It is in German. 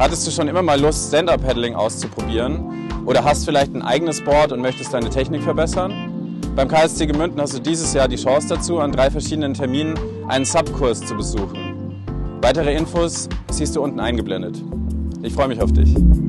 Hattest du schon immer mal Lust, Stand-Up-Paddling auszuprobieren? Oder hast vielleicht ein eigenes Board und möchtest deine Technik verbessern? Beim KSC Gemünden hast du dieses Jahr die Chance dazu, an 3 verschiedenen Terminen einen Subkurs zu besuchen. Weitere Infos siehst du unten eingeblendet. Ich freue mich auf dich.